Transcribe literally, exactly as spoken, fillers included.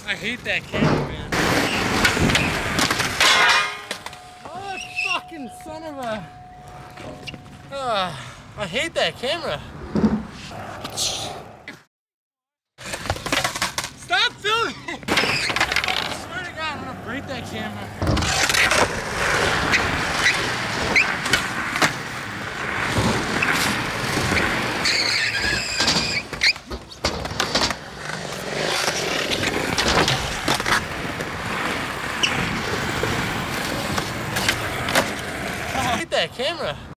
I hate that camera, man. Oh, fucking son of a... Uh, I hate that camera. Stop filming! I swear to God, I'm gonna break that camera. I hate that camera.